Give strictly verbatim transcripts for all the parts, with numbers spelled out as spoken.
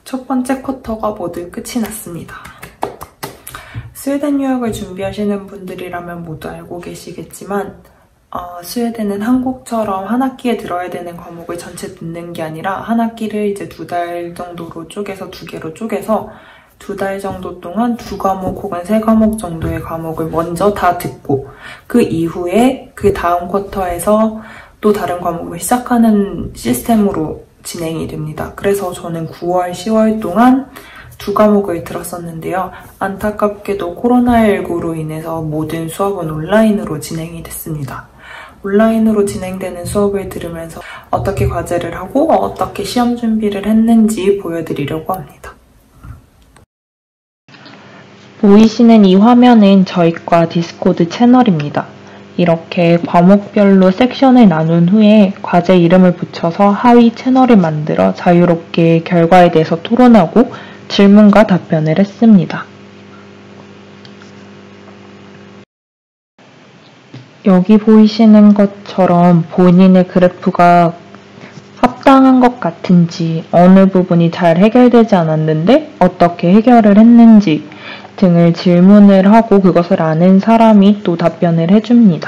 첫 번째 쿼터가 모두 끝이 났습니다. 스웨덴 유학을 준비하시는 분들이라면 모두 알고 계시겠지만 어, 스웨덴은 한국처럼 한 학기에 들어야 되는 과목을 전체 듣는 게 아니라 한 학기를 이제 두 달 정도로 쪼개서 두 개로 쪼개서 두 달 정도 동안 두 과목 혹은 세 과목 정도의 과목을 먼저 다 듣고 그 이후에 그 다음 쿼터에서 또 다른 과목을 시작하는 시스템으로 진행이 됩니다. 그래서 저는 구월, 시월 동안 두 과목을 들었었는데요. 안타깝게도 코로나십구로 인해서 모든 수업은 온라인으로 진행이 됐습니다. 온라인으로 진행되는 수업을 들으면서 어떻게 과제를 하고 어떻게 시험 준비를 했는지 보여드리려고 합니다. 보이시는 이 화면은 저희과 디스코드 채널입니다. 이렇게 과목별로 섹션을 나눈 후에 과제 이름을 붙여서 하위 채널을 만들어 자유롭게 결과에 대해서 토론하고 질문과 답변을 했습니다. 여기 보이시는 것처럼 본인의 그래프가 합당한 것 같은지, 어느 부분이 잘 해결되지 않았는데 어떻게 해결을 했는지 등을 질문을 하고 그것을 아는 사람이 또 답변을 해줍니다.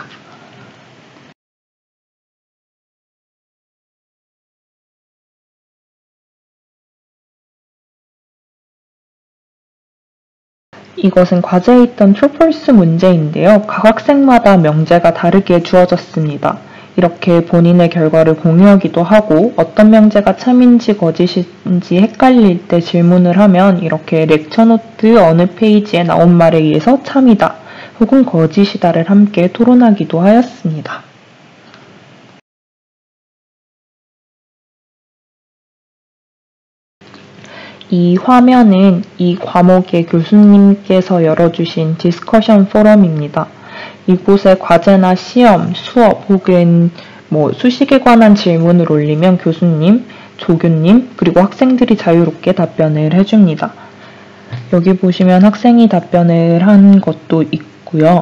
이것은 과제에 있던 트루폴스 문제인데요. 각 학생마다 명제가 다르게 주어졌습니다. 이렇게 본인의 결과를 공유하기도 하고 어떤 명제가 참인지 거짓인지 헷갈릴 때 질문을 하면 이렇게 렉처 노트 어느 페이지에 나온 말에 의해서 참이다 혹은 거짓이다를 함께 토론하기도 하였습니다. 이 화면은 이 과목의 교수님께서 열어주신 디스커션 포럼입니다. 이곳에 과제나 시험, 수업 혹은 뭐 수식에 관한 질문을 올리면 교수님, 조교님, 그리고 학생들이 자유롭게 답변을 해줍니다. 여기 보시면 학생이 답변을 한 것도 있고요.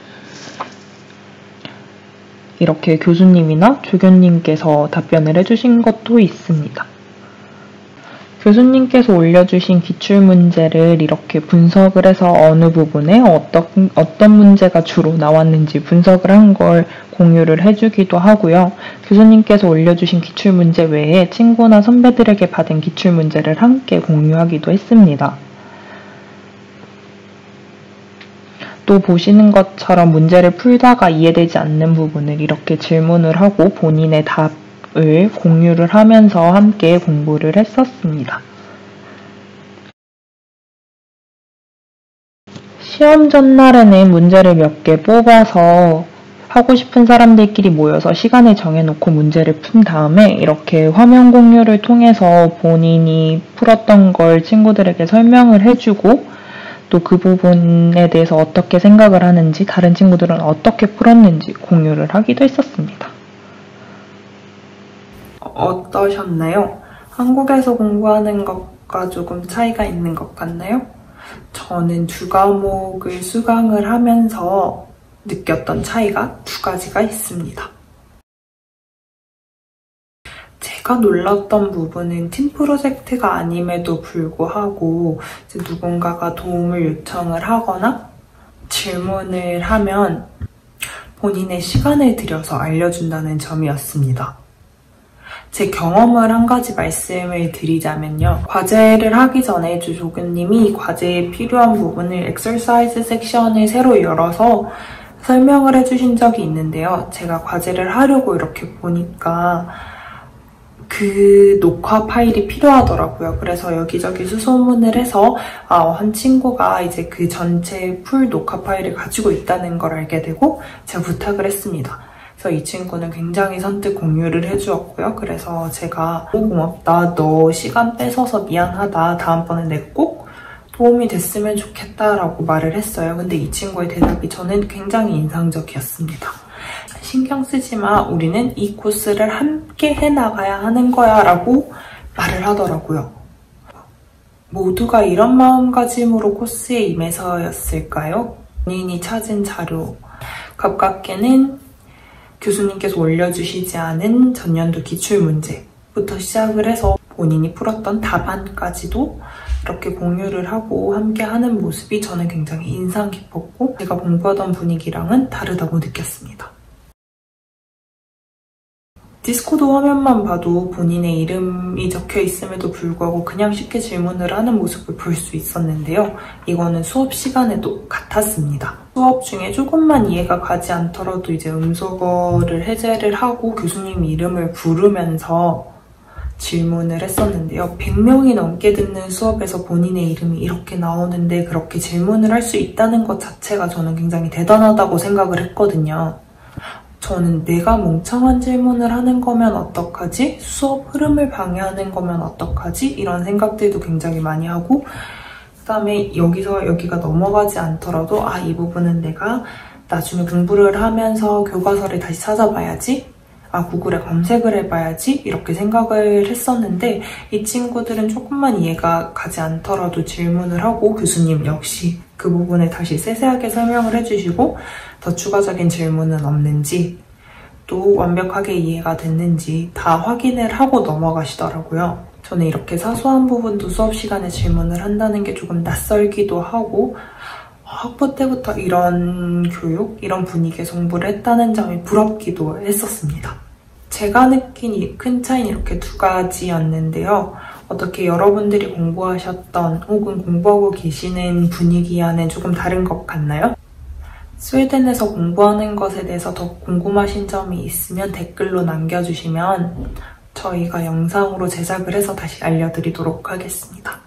이렇게 교수님이나 조교님께서 답변을 해주신 것도 있습니다. 교수님께서 올려주신 기출문제를 이렇게 분석을 해서 어느 부분에 어떤, 어떤 문제가 주로 나왔는지 분석을 한 걸 공유를 해주기도 하고요. 교수님께서 올려주신 기출문제 외에 친구나 선배들에게 받은 기출문제를 함께 공유하기도 했습니다. 또 보시는 것처럼 문제를 풀다가 이해되지 않는 부분을 이렇게 질문을 하고 본인의 답 을 공유를 하면서 함께 공부를 했었습니다. 시험 전날에는 문제를 몇 개 뽑아서 하고 싶은 사람들끼리 모여서 시간을 정해놓고 문제를 푼 다음에 이렇게 화면 공유를 통해서 본인이 풀었던 걸 친구들에게 설명을 해주고 또 그 부분에 대해서 어떻게 생각을 하는지 다른 친구들은 어떻게 풀었는지 공유를 하기도 했었습니다. 어떠셨나요? 한국에서 공부하는 것과 조금 차이가 있는 것 같나요? 저는 두 과목을 수강을 하면서 느꼈던 차이가 두 가지가 있습니다. 제가 놀랐던 부분은 팀 프로젝트가 아님에도 불구하고 이제 누군가가 도움을 요청을 하거나 질문을 하면 본인의 시간을 들여서 알려준다는 점이었습니다. 제 경험을 한 가지 말씀을 드리자면요. 과제를 하기 전에 주 조교님이 과제에 필요한 부분을 엑서사이즈 섹션을 새로 열어서 설명을 해주신 적이 있는데요. 제가 과제를 하려고 이렇게 보니까 그 녹화 파일이 필요하더라고요. 그래서 여기저기 수소문을 해서 아, 한 친구가 이제 그 전체 풀 녹화 파일을 가지고 있다는 걸 알게 되고 제가 부탁을 했습니다. 그래서 이 친구는 굉장히 선뜻 공유를 해주었고요. 그래서 제가 너무 고맙다, 너 시간 뺏어서 미안하다, 다음번엔 내가 꼭 도움이 됐으면 좋겠다라고 말을 했어요. 근데 이 친구의 대답이 저는 굉장히 인상적이었습니다. 신경 쓰지 마, 우리는 이 코스를 함께 해나가야 하는 거야 라고 말을 하더라고요. 모두가 이런 마음가짐으로 코스에 임해서였을까요? 본인이 찾은 자료, 가깝게는 교수님께서 올려주시지 않은 전년도 기출문제부터 시작을 해서 본인이 풀었던 답안까지도 이렇게 공유를 하고 함께 하는 모습이 저는 굉장히 인상 깊었고 제가 공부하던 분위기랑은 다르다고 느꼈습니다. 디스코드 화면만 봐도 본인의 이름이 적혀 있음에도 불구하고 그냥 쉽게 질문을 하는 모습을 볼 수 있었는데요. 이거는 수업 시간에도 같았습니다. 수업 중에 조금만 이해가 가지 않더라도 이제 음소거를 해제를 하고 교수님 이름을 부르면서 질문을 했었는데요. 백 명이 넘게 듣는 수업에서 본인의 이름이 이렇게 나오는데 그렇게 질문을 할 수 있다는 것 자체가 저는 굉장히 대단하다고 생각을 했거든요. 저는 내가 멍청한 질문을 하는 거면 어떡하지? 수업 흐름을 방해하는 거면 어떡하지? 이런 생각들도 굉장히 많이 하고 그다음에 여기서 여기가 넘어가지 않더라도 아, 이 부분은 내가 나중에 공부를 하면서 교과서를 다시 찾아봐야지? 아, 구글에 검색을 해봐야지? 이렇게 생각을 했었는데 이 친구들은 조금만 이해가 가지 않더라도 질문을 하고 교수님 역시 그 부분을 다시 세세하게 설명을 해주시고 더 추가적인 질문은 없는지 또 완벽하게 이해가 됐는지 다 확인을 하고 넘어가시더라고요. 저는 이렇게 사소한 부분도 수업 시간에 질문을 한다는 게 조금 낯설기도 하고 학부 때부터 이런 교육, 이런 분위기에서 공부를 했다는 점이 부럽기도 했었습니다. 제가 느낀 큰 차이는 이렇게 두 가지였는데요. 어떻게 여러분들이 공부하셨던 혹은 공부하고 계시는 분위기와는 조금 다른 것 같나요? 스웨덴에서 공부하는 것에 대해서 더 궁금하신 점이 있으면 댓글로 남겨주시면 저희가 영상으로 제작을 해서 다시 알려드리도록 하겠습니다.